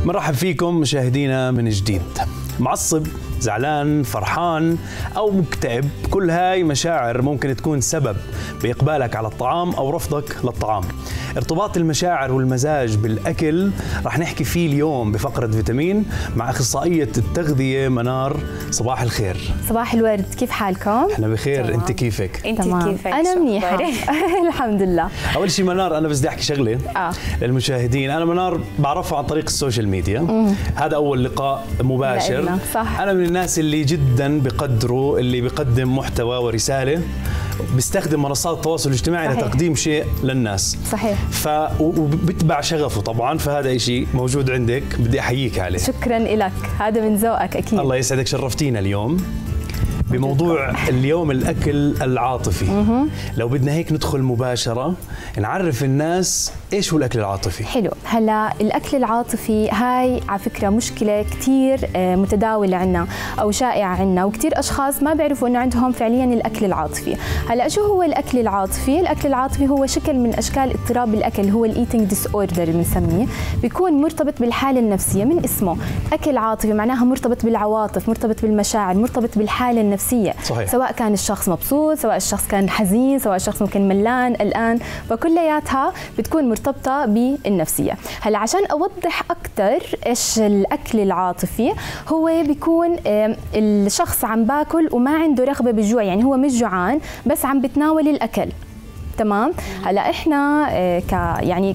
مرحب فيكم مشاهدينا من جديد. معصب، زعلان، فرحان أو مكتئب، كل هاي مشاعر ممكن تكون سبب بإقبالك على الطعام أو رفضك للطعام. ارتباط المشاعر والمزاج بالأكل رح نحكي فيه اليوم بفقرة فيتامين مع أخصائية التغذية منار. صباح الخير. صباح الورد، كيف حالكم؟ احنا بخير، انت كيفك؟ انت كيفك؟ انا منيحة الحمد لله. اول شيء منار، انا بس بدي احكي شغله للمشاهدين. انا منار بعرفها عن طريق السوشيال ميديا. هذا اول لقاء مباشر. صح. انا من الناس اللي جدا بقدروا اللي بيقدم محتوى ورساله، بيستخدم منصات التواصل الاجتماعي لتقديم شيء للناس. صحيح. وبتبع شغفه طبعا، فهذا شيء موجود عندك، بدي احييك عليه. شكرا لك، هذا من ذوقك اكيد. الله يسعدك، شرفتينا اليوم بموضوع اليوم الأكل العاطفي. لو بدنا هيك ندخل مباشرة نعرف الناس إيش هو الأكل العاطفي. حلو. هلا الأكل العاطفي هاي على فكرة مشكلة كتير متداولة عنا أو شائعة عنا، وكتير أشخاص ما بيعرفوا إنه عندهم فعليا الأكل العاطفي. هلا شو هو الأكل العاطفي؟ الأكل العاطفي هو شكل من أشكال اضطراب الأكل، هو الإيتينج ديس أوردر بنسميه، بيكون مرتبط بالحالة النفسية. من اسمه أكل عاطفي معناها مرتبط بالعواطف، مرتبط بالمشاعر، مرتبط بالحالة النفسية. صحيح. سواء كان الشخص مبسوط، سواء الشخص كان حزين، سواء الشخص ممكن ملان، قلقان، فكلياتها بتكون مرتبطة بالنفسية. هلا عشان أوضح أكثر إيش الأكل العاطفي، هو بيكون الشخص عم باكل وما عنده رغبة بالجوع، يعني هو مش جوعان بس عم بتناول الأكل. تمام؟ هلا إحنا يعني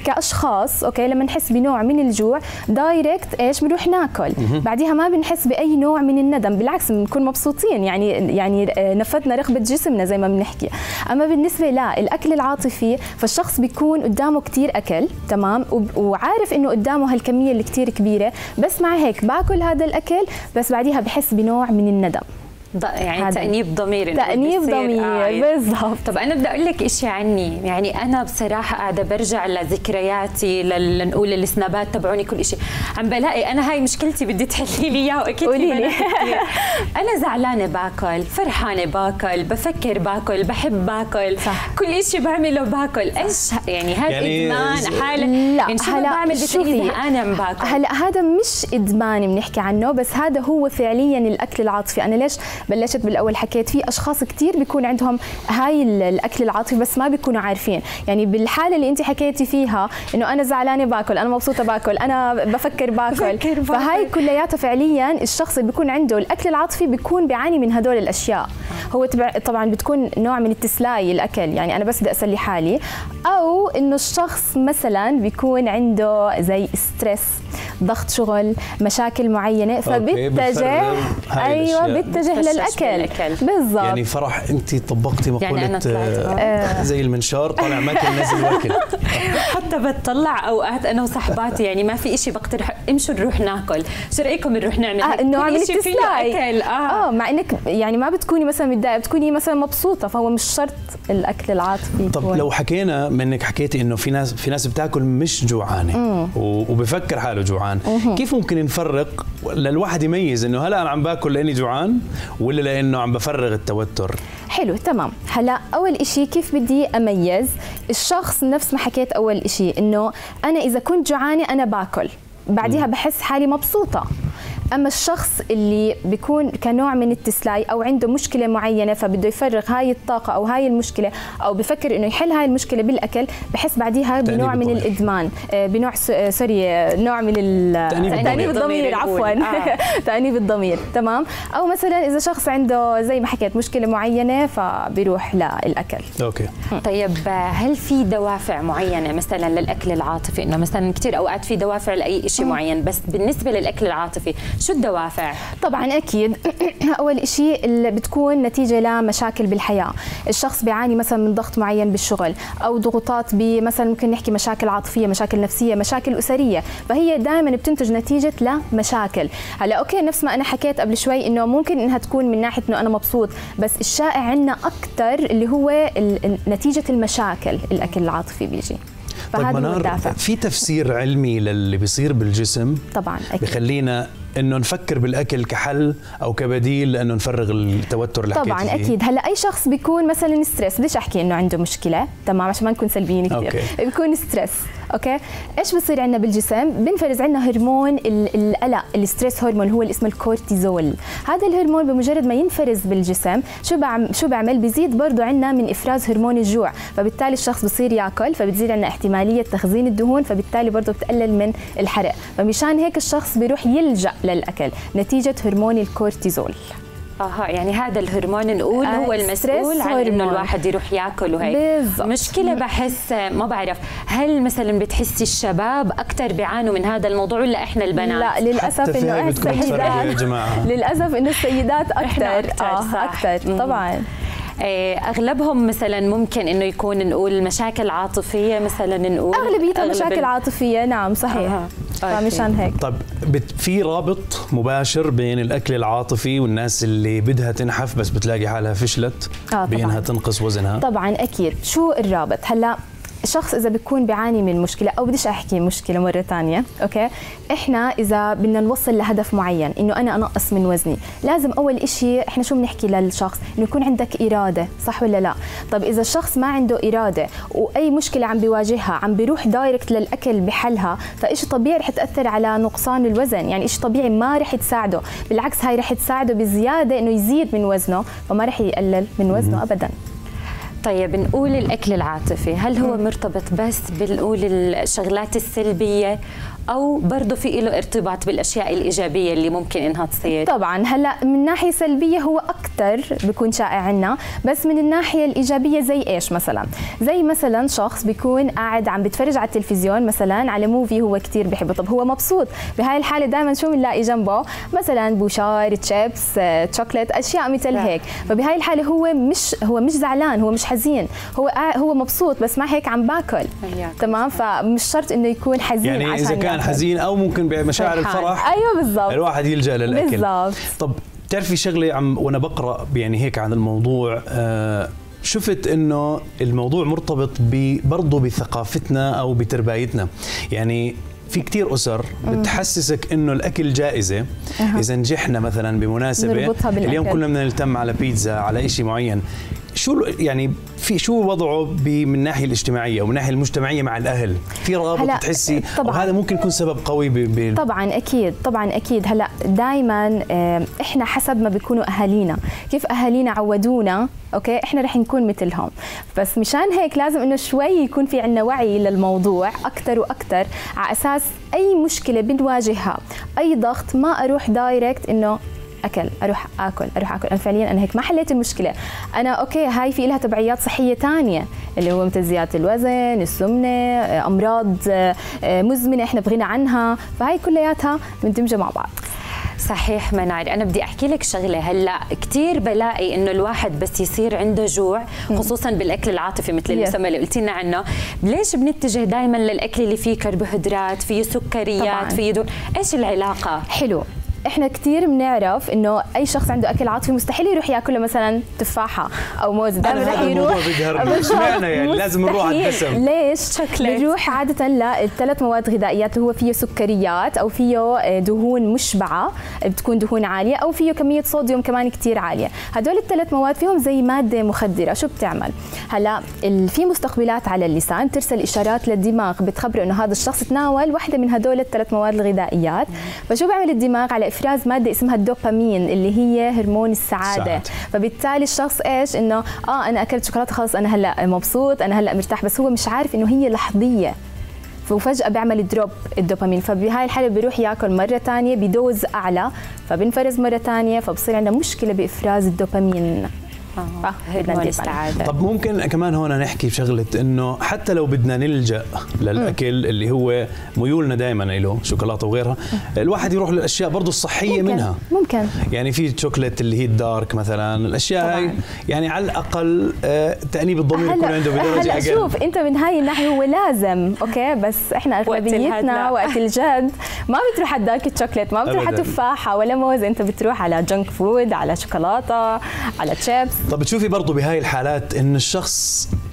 كأشخاص اوكي لما نحس بنوع من الجوع دايركت ايش بنروح ناكل، بعديها ما بنحس باي نوع من الندم، بالعكس بنكون مبسوطين، يعني نفذنا رغبه جسمنا زي ما بنحكي. اما بالنسبه للاكل العاطفي فالشخص بيكون قدامه كثير اكل، تمام، وعارف انه قدامه هالكميه اللي كثير كبيره، بس مع هيك باكل هذا الاكل بس بعديها بحس بنوع من الندم. يعني تأنيب ضمير. تأنيب ضمير بالضبط. طب أنا بدي أقول لك إشي عني، يعني أنا بصراحة قاعدة برجع لذكرياتي، لنقول السنابات تبعوني، كل إشي عم بلاقي أنا هاي مشكلتي بدي تحلي لي إياها، وأكيد قولي لي. أنا زعلانة باكل، فرحانة باكل، بفكر باكل، بحب باكل، صح. كل إشي بعمله باكل. إيش يعني هذا إدمان حالة؟ لا يعني شو بعمل بتلاقيني زهقانة عم باكل؟ هلا هذا مش إدمان بنحكي عنه، بس هذا هو فعليا الأكل العاطفي. أنا ليش بلشت بالاول حكيت في اشخاص كثير بيكون عندهم هاي الاكل العاطفي بس ما بيكونوا عارفين. يعني بالحاله اللي انت حكيتي فيها انه انا زعلانه باكل، انا مبسوطه باكل، انا بفكر باكل، فهاي كلياتها فعليا الشخص اللي بيكون عنده الاكل العاطفي بيكون بيعاني من هدول الاشياء. هو طبعا بتكون نوع من التسلاي الاكل، يعني انا بس بدي اسلي حالي، او انه الشخص مثلا بيكون عنده زي ستريس، ضغط شغل، مشاكل معينه، فبيتجه بيتجه للاكل. بالضبط. يعني فرح انت طبقتي مقوله يعني زي المنشار طالع ماكل نازل واكل. حتى بتطلع اوقات انا وصحباتي، يعني ما في شيء بقترح، امشوا نروح ناكل، شو رايكم نروح نعمل نوع من التسلاي. اكل مع انك يعني ما بتكوني مثلا متضايقه، بتكوني مثلا مبسوطه، فهو مش شرط الاكل العاطفي. طب لو حكينا منك حكيتي انه في ناس بتاكل مش جوعانه وبفكر حاله جوعان، كيف ممكن نفرق للواحد يميز انه هلا انا عم باكل لاني جوعان ولا لانه عم بفرغ التوتر؟ حلو، تمام. هلا اول إشي كيف بدي اميز الشخص؟ نفس ما حكيت اول إشي، انه انا اذا كنت جوعانه انا باكل، بعديها بحس حالي مبسوطه. اما الشخص اللي بيكون كنوع من التسلاي او عنده مشكله معينه فبده يفرغ هاي الطاقه او هاي المشكله، او بفكر انه يحل هاي المشكله بالاكل، بحس بعديها بنوع من الادمان، بنوع نوع من تأنيب الضمير، عفوا. تأنيب الضمير، تمام. او مثلا اذا شخص عنده زي ما حكيت مشكله معينه فبيروح للاكل. اوكي. طيب هل في دوافع معينه مثلا للاكل العاطفي؟ انه مثلا كثير اوقات في دوافع لاي شيء معين، بس بالنسبه للاكل العاطفي شو الدوافع؟ طبعا اكيد اول شيء اللي بتكون نتيجه لمشاكل بالحياه، الشخص بيعاني مثلا من ضغط معين بالشغل، او ضغوطات مثلا ممكن نحكي مشاكل عاطفيه، مشاكل نفسيه، مشاكل اسريه، فهي دائما بتنتج نتيجه لمشاكل. هلا اوكي نفس ما انا حكيت قبل شوي انه ممكن انها تكون من ناحيه انه انا مبسوط، بس الشائع عندنا اكثر اللي هو نتيجه المشاكل الاكل العاطفي بيجي. طيب منار، في تفسير علمي للي بيصير بالجسم طبعا أكيد. بخلينا انه نفكر بالاكل كحل او كبديل لانه نفرغ التوتر اللي طبعا حكيتي فيه؟ اكيد. هلا اي شخص بيكون مثلا ستريس، بديش احكي انه عنده مشكله، تمام، عشان ما نكون سلبيين كثير. بيكون ستريس، اوكي، ايش بصير عندنا بالجسم؟ بنفرز عندنا هرمون القلق، الستريس هرمون، هو اللي اسمه الكورتيزول. هذا الهرمون بمجرد ما ينفرز بالجسم شو بعمل؟ بيزيد برضه عندنا من افراز هرمون الجوع، فبالتالي الشخص بصير ياكل، فبتزيد عندنا احتماليه تخزين الدهون، فبالتالي برضه بتقلل من الحرق، فمشان هيك الشخص بيروح يلجأ للاكل نتيجه هرمون الكورتيزول. يعني هذا الهرمون نقول هو المسؤول عن انه الواحد يروح ياكل وهيك. بالضبط. مشكله بحس، ما بعرف هل مثلا بتحسي الشباب اكثر بيعانوا من هذا الموضوع ولا احنا البنات؟ لا للاسف انه احنا السيدات يا جماعه، للاسف انه السيدات اكثر اكثر طبعا. اغلبهم مثلا ممكن انه يكون نقول مشاكل عاطفيه، مثلا نقول اغلبيتها مشاكل عاطفيه، نعم صحيح. فمشان هيك طب في رابط مباشر بين الاكل العاطفي والناس اللي بدها تنحف بس بتلاقي حالها فشلت بانها تنقص وزنها؟ طبعا اكيد. شو الرابط؟ هلا الشخص اذا بيكون بيعاني من مشكله، او بديش احكي مشكله مره ثانيه، اوكي، احنا اذا بدنا نوصل لهدف معين انه انا انقص من وزني، لازم اول شيء احنا شو بنحكي للشخص؟ انه يكون عندك اراده، صح ولا لا؟ طب اذا الشخص ما عنده اراده واي مشكله عم بيواجهها عم بيروح دايركت للاكل بحلها، فإشي طبيعي رح تاثر على نقصان الوزن، يعني إشي طبيعي ما رح تساعده، بالعكس هاي رح تساعده بزياده انه يزيد من وزنه، فما رح يقلل من وزنه ابدا. طيب نقول الأكل العاطفي، هل هو مرتبط بس بنقول الشغلات السلبية أو برضه في له ارتباط بالأشياء الإيجابية اللي ممكن إنها تصير؟ طبعا هلا من ناحية سلبية هو أكثر بيكون شائع عنا، بس من الناحية الإيجابية زي إيش مثلا؟ زي مثلا شخص بيكون قاعد عم بيتفرج على التلفزيون مثلا على موفي هو كثير بحبه، طب هو مبسوط، بهاي الحالة دائما شو بنلاقي جنبه؟ مثلا بوشار، تشيبس، شوكليت، أشياء مثل هيك، فبهاي الحالة هو مش زعلان، هو مش حزين، هو مبسوط، بس مع هيك عم باكل. تمام، فمش شرط انه يكون حزين، يعني اذا كان حزين او ممكن بمشاعر الفرح، ايوه بالضبط، الواحد يلجأ للاكل. بالضبط. طب بتعرفي شغله وانا بقرا يعني هيك عن الموضوع، شفت انه الموضوع مرتبط برضه بثقافتنا او بتربايتنا، يعني في كتير أسر بتحسسك إنه الأكل جائزة. إذا نجحنا مثلا بمناسبة اليوم كلنا بدنا نلتم على بيتزا، على شيء معين، شو يعني شو وضعه من الناحيه الاجتماعيه ومن الناحيه المجتمعيه مع الاهل؟ في رابط بتحسي وهذا ممكن يكون سبب قوي طبعا اكيد، طبعا اكيد. هلا دائما احنا حسب ما بيكونوا اهالينا، كيف اهالينا عودونا، اوكي، احنا رح نكون مثلهم، بس مشان هيك لازم انه شوي يكون في عندنا وعي للموضوع اكثر واكثر، على اساس اي مشكله بنواجهها، اي ضغط، ما اروح دايركت انه اروح اكل، انا فعليا انا هيك ما حليت المشكله، انا اوكي هاي في لها تبعيات صحيه ثانيه اللي هو مثل زياده الوزن، السمنه، امراض مزمنه احنا بغنى عنها، فهاي كلياتها مندمجه مع بعض. صحيح منار، أنا بدي أحكي لك شغلة، هلا كثير بلاقي إنه الواحد بس يصير عنده جوع، خصوصا بالأكل العاطفي مثل المسمى اللي قلتي لنا عنه، ليش بنتجه دائما للأكل اللي فيه كربوهيدرات، فيه سكريات، فيه دهون؟ إيش العلاقة؟ حلو، احنا كثير بنعرف انه اي شخص عنده اكل عاطفي مستحيل يروح ياكل مثلا تفاحه او موز، دائما رح يروح اشمعنى يعني لازم نروح على الدسم؟ ليش؟ بنروح عاده للثلاث مواد غذائيات اللي هو فيه سكريات او فيه دهون مشبعه بتكون دهون عاليه او فيه كميه صوديوم كمان كثير عاليه، هدول الثلاث مواد فيهم زي ماده مخدره. شو بتعمل؟ هلا في مستقبلات على اللسان ترسل اشارات للدماغ بتخبره انه هذا الشخص تناول واحده من هدول الثلاث مواد الغذائيات، فشو بيعمل الدماغ؟ على افراز ماده اسمها الدوبامين اللي هي هرمون السعاده. فبالتالي الشخص ايش؟ انه انا اكلت شوكولاته خلص انا هلا مبسوط، انا هلا مرتاح، بس هو مش عارف انه هي لحظيه، وفجاه بيعمل دروب الدوبامين، فبهاي الحاله بيروح ياكل مره ثانيه بدوز اعلى، فبنفرز مره ثانيه، فبصير عندنا مشكله بافراز الدوبامين. هرمون السعادة. طب ممكن كمان هون نحكي بشغله انه حتى لو بدنا نلجأ للاكل اللي هو ميولنا دائما له شوكولاته وغيرها، الواحد يروح للاشياء برضه الصحيه منها. ممكن يعني في شوكليت اللي هي الدارك مثلا، الاشياء هاي يعني على الاقل تأنيب الضمير يكون عنده بدرجه اقل. شوف انت من هاي الناحيه هو لازم، اوكي، بس احنا اغلبيتنا وقت الجد ما بتروح على الدارك شوكليت، ما بتروح على تفاحه ولا موز، انت بتروح على جنك فود، على شوكولاته، على تشيبس. طب بتشوفي برضه بهاي الحالات ان الشخص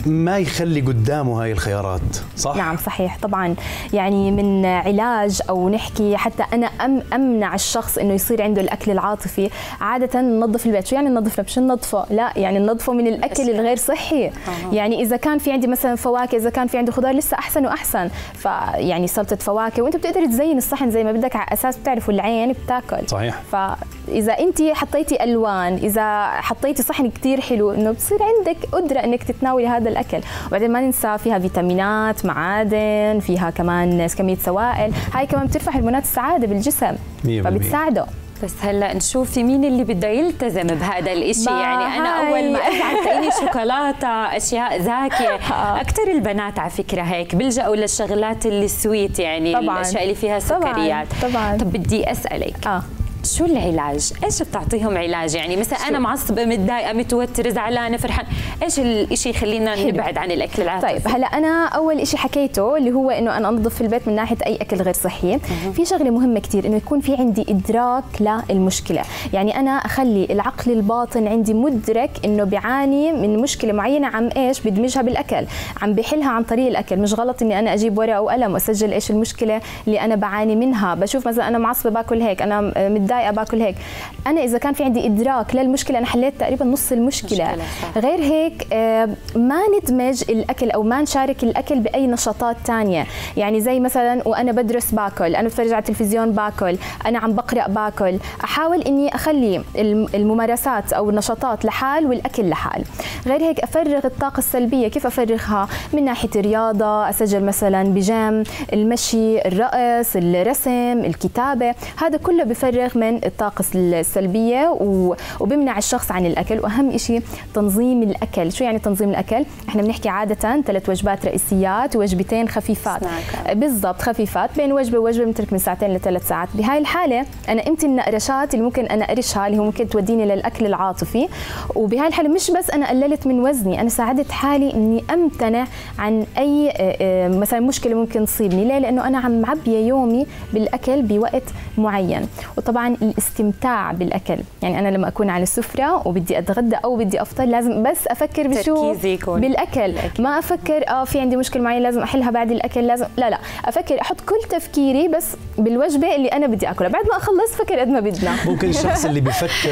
ما يخلي قدامه هاي الخيارات، صح؟ نعم صحيح طبعا. يعني من علاج او نحكي حتى انا امنع الشخص انه يصير عنده الاكل العاطفي، عاده ننظف البيت. شو يعني ننظف؟ مش ننظفه، لا يعني ننظفه من الاكل الغير صحي. يعني اذا كان في عندي مثلا فواكه، اذا كان في عندي خضار لسه احسن واحسن، فيعني سلطه فواكه وانت بتقدر تزين الصحن زي ما بدك على اساس بتعرفوا العين بتاكل. صحيح. فاذا انت حطيتي الوان، اذا حطيتي صحن كثير حلو، انه بتصير عندك قدره انك تتناولي هذا الاكل. وبعدين ما ننسى فيها فيتامينات، معادن، فيها كمان كميه سوائل، هاي كمان بترفع هرمونات السعاده بالجسم فبتساعده. بس هلا نشوف في مين اللي بده يلتزم بهذا الاشي. يعني انا اول ما ازعل تلاقيني شوكولاته، اشياء زاكيه. اكثر البنات على فكره هيك بيلجأوا للشغلات اللي سويت، يعني طبعاً. الاشياء اللي فيها سكريات. طبعا. طب بدي اسالك شو العلاج؟ ايش بتعطيهم علاج؟ يعني مثلا انا معصبه، متضايقه، متوتره، زعلانه، فرحان، ايش الشيء يخلينا نبعد عن الاكل العاطفي؟ طيب هلا انا اول شيء حكيته اللي هو انه انا انظف في البيت من ناحيه اي اكل غير صحي. في شغله مهمه كثير، انه يكون في عندي ادراك للمشكله. يعني انا اخلي العقل الباطن عندي مدرك انه بيعاني من مشكله معينه، عم ايش بدمجها بالاكل، عم بحلها عن طريق الاكل. مش غلط اني انا اجيب ورقه وقلم واسجل ايش المشكله اللي انا بعاني منها. بشوف مثلا انا معصبه باكل هيك، انا متضايقه باكل هيك. انا اذا كان في عندي ادراك للمشكله انا حليت تقريبا نص المشكله. غير هيك ما ندمج الاكل او ما نشارك الاكل باي نشاطات ثانيه. يعني زي مثلا وانا بدرس باكل، انا بتفرج على التلفزيون باكل، انا عم بقرا باكل. احاول اني اخلي الممارسات او النشاطات لحال والاكل لحال. غير هيك افرغ الطاقه السلبيه. كيف افرغها؟ من ناحيه الرياضه، اسجل مثلا بجيم، المشي، الرقص، الرسم، الكتابه. هذا كله بفرغ من الطاقة السلبية وبمنع الشخص عن الأكل. وأهم شيء تنظيم الأكل. شو يعني تنظيم الأكل؟ احنا بنحكي عادة 3 وجبات رئيسيات ووجبتين خفيفات. بالضبط خفيفات، بين وجبة ووجبة بنترك من 2 ل3 ساعات. بهاي الحالة أنا امتى النقرشات اللي ممكن أنا أقرشها اللي هو ممكن توديني للأكل العاطفي. وبهاي الحالة مش بس أنا قللت من وزني، أنا ساعدت حالي إني أمتنع عن أي مثلا مشكلة ممكن تصيبني. ليه؟ لأنه أنا عم معبية يومي بالأكل بوقت معين. وطبعا الاستمتاع بالاكل، يعني انا لما اكون على السفره وبدي اتغدى او بدي افطر لازم بس افكر بشو؟ بالاكل. ما افكر في عندي مشكله معينه لازم احلها بعد الاكل، لازم لا افكر، احط كل تفكيري بس بالوجبه اللي انا بدي اكلها. بعد ما اخلص فكر قد ما بدنا. ممكن الشخص اللي بيفكر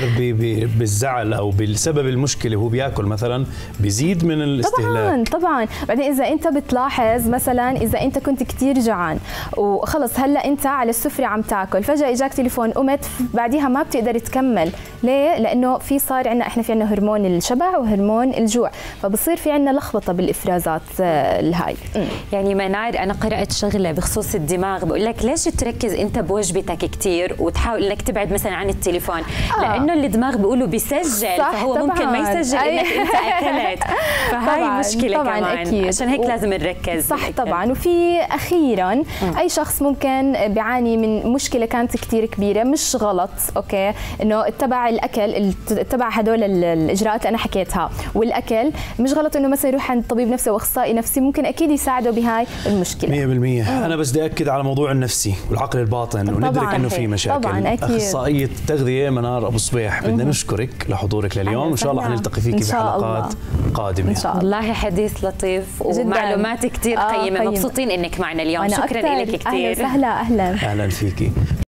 بالزعل او بسبب المشكله وهو بياكل مثلا بيزيد من الاستهلاك. طبعا. بعدين اذا انت بتلاحظ مثلا اذا انت كنت كثير جوعان وخلص هلا انت على السفره عم تاكل، فجاه اجاك تليفون، قمت بعديها ما بتقدر تكمل. ليه؟ لانه صار عندنا احنا في عندنا هرمون الشبع وهرمون الجوع، فبصير في عندنا لخبطه بالافرازات الهاي. يعني منار انا قرات شغله بخصوص الدماغ، بقول لك ليش تركز انت بوجبتك كثير وتحاول انك تبعد مثلا عن التليفون؟ لانه الدماغ بيقولوا بيسجل، فهو طبعاً. ممكن ما يسجل انك انت اكلت، فهاي مشكله طبعاً كمان أكيد. عشان هيك لازم نركز. صح بالأكل. طبعا. وفي اخيرا اي شخص ممكن بيعاني من مشكله كانت كثير كبيره، مش غلط اوكي انه اتبع الاكل، اتبع هدول الاجراءات اللي انا حكيتها والاكل، مش غلط انه مثلا يروح عند طبيب نفسي او اخصائي نفسي، ممكن اكيد يساعده بهاي المشكله 100%. انا بس بدي اكد على موضوع النفسي والعقل الباطن وندرك انه في مشاكل. طبعا اكيد. اخصائيه التغذيه منار ابو صبيح، بدنا نشكرك لحضورك لليوم، وان شاء الله حنلتقي فيكي بحلقات قادمه. إن شاء الله. والله حديث لطيف ومعلومات كثير قيمه. مبسوطين انك معنا اليوم. شكرا لك كثير. اهلا وسهلا. اهلا فيكي.